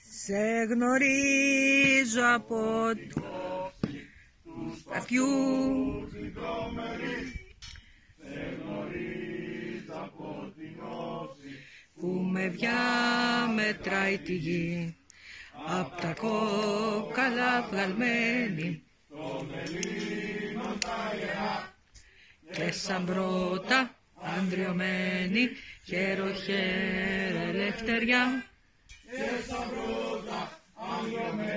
Σε γνωρίζω από αυτιού που με διαμετράει τη γη, απ' τα κόκαλα βγαλμένη και σαν πρώτα ανδριωμένη, χέρο χέρε ελευθεριά, και σαν πρώτα ανδριωμένη